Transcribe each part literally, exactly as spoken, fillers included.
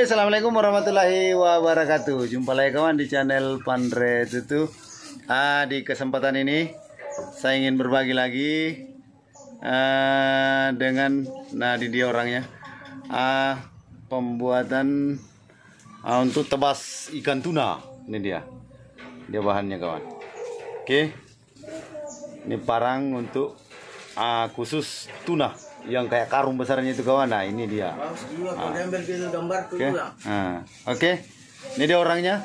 Assalamualaikum warahmatullahi wabarakatuh. Jumpa lagi kawan di channel Panre Tutu. Ah, di kesempatan ini saya ingin berbagi lagi ah, dengan, nah di dia orangnya, ah, pembuatan ah, untuk tebas ikan tuna. Ini dia, dia bahannya kawan. Oke, ini parang untuk ah, khusus tuna yang kayak karung besarnya itu kawan. Nah ini dia. Ah. Oke, okay. ah. okay. Ini dia orangnya.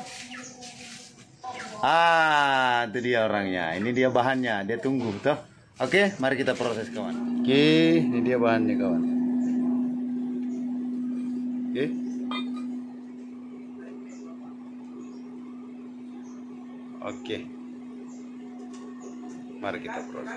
Ah, itu dia orangnya. Ini dia bahannya. Dia tunggu, toh. Oke, okay, mari kita proses kawan. Oke, okay. Ini dia bahannya kawan. Oke. Okay. Oke. Okay. Mari kita proses.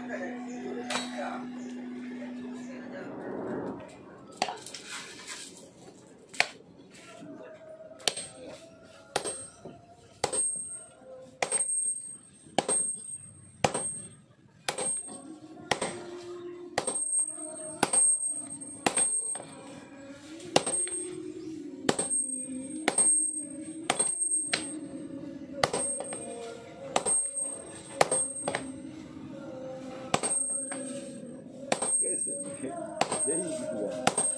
Jadi gitu ya.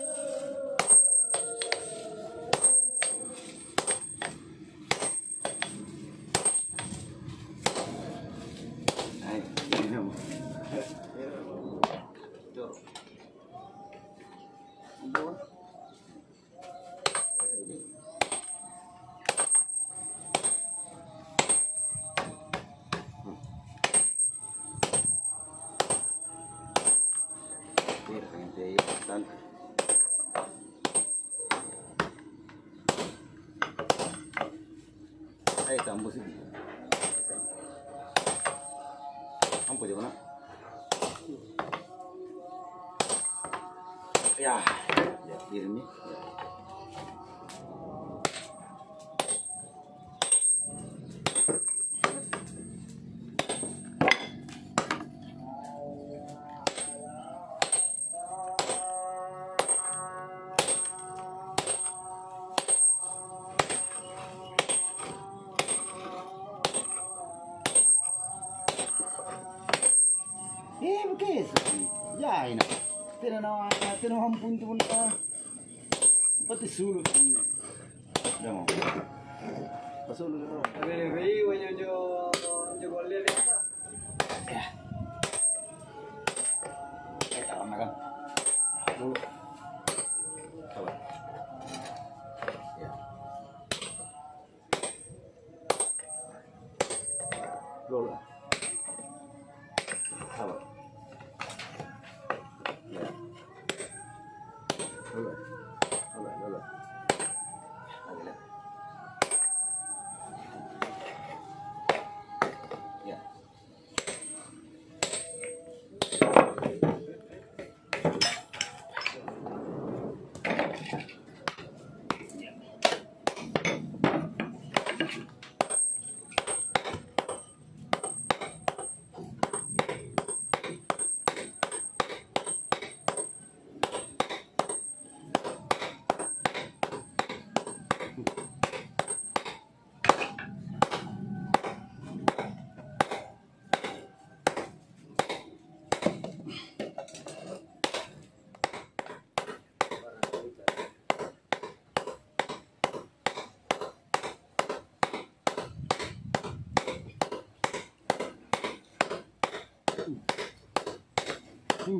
Hai, ini mau. Tuh. Dua. Ayo tambah sini. Ampo aja mana? Ya, ya kirim nih. Eh, begitu. Ya, ini. Tidak nawa, tidak hampun tu pun ah. Pati sulut ini. Dah mau. Pasal dulu. Ada rei, wajah jo jo boleh lihat. Ya. Kita makan. Dulu. Coba. Ya. Dulu. Sahabat. Ya. Dulu. Dulu, dulu. Ada. Ya. Hmm.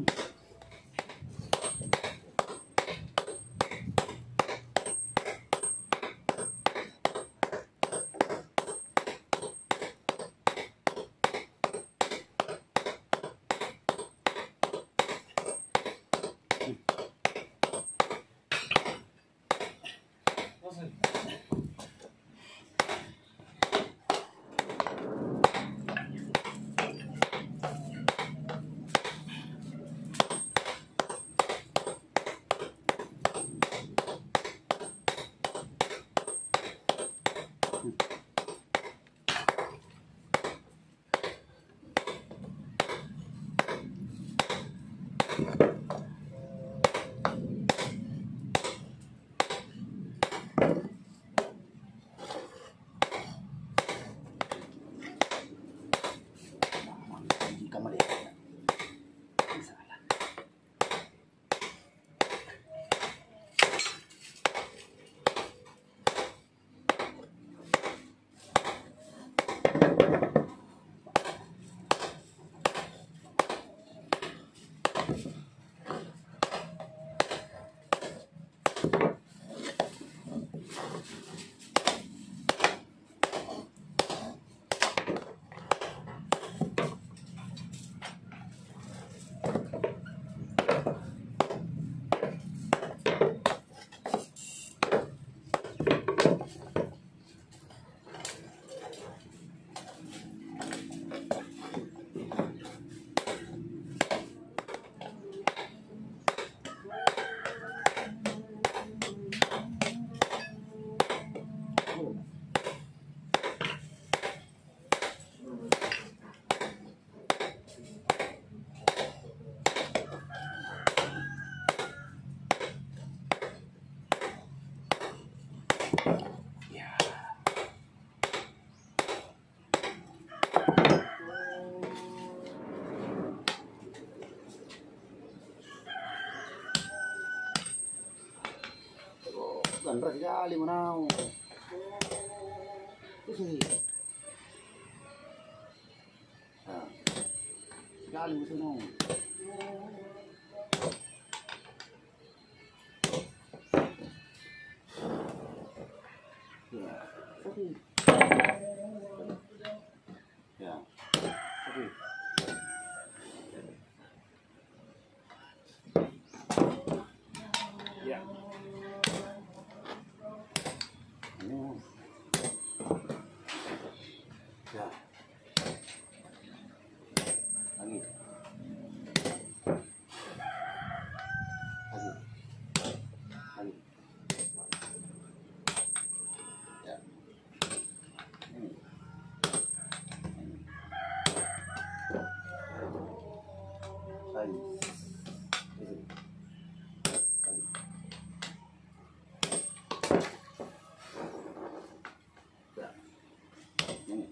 Panre sekali menau. Itu nah, sekali musuh mau. Ya, oke. Ya, oke. Ya. Ini. Ya. Lagi. Lagi. Lagi. Ya. Ini. Ini. Lagi. Ini. Lagi. Ya. Ini.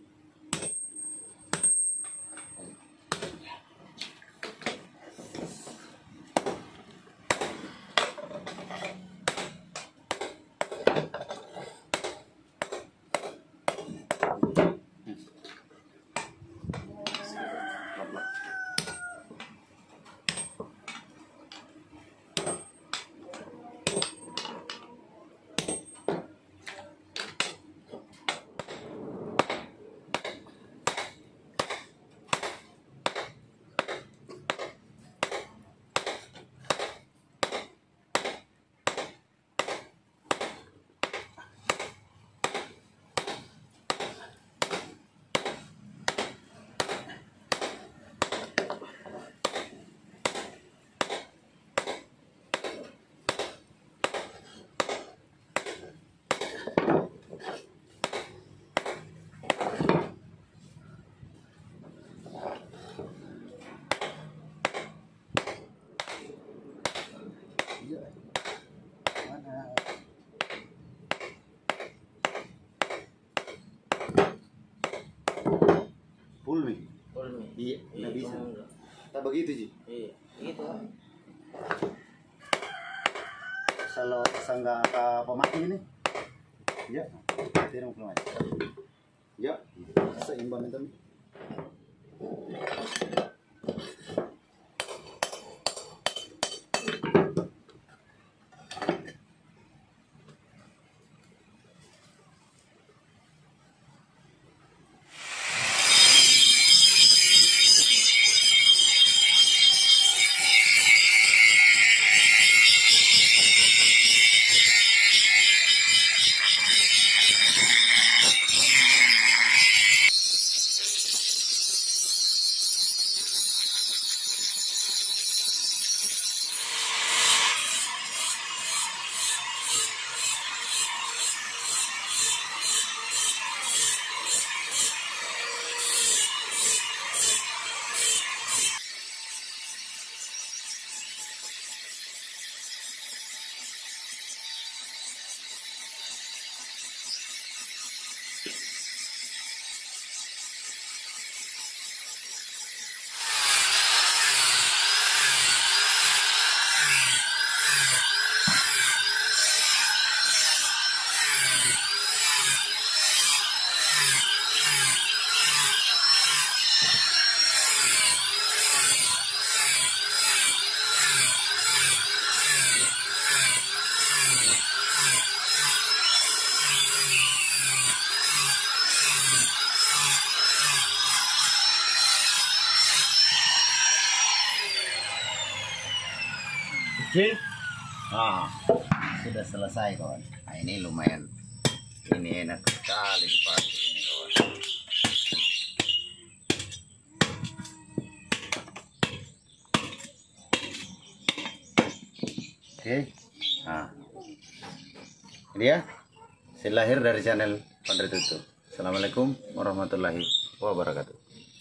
Pulmi. Pulmi. Iya, nggak Iya, bisa. enggak. Tak begitu Ji. Iya, gitu kan. Kalau sangga ke pemati ini. Ya, tidak mau keluar. Ya, seimbang itu. Oke. Nah, sudah selesai kawan. Nah, ini lumayan. Ini enak sekali dipakai ini kawan. Oke. Nah. Ini ya. Hasil lahir dari channel Panre Tutu. Assalamualaikum warahmatullahi wabarakatuh.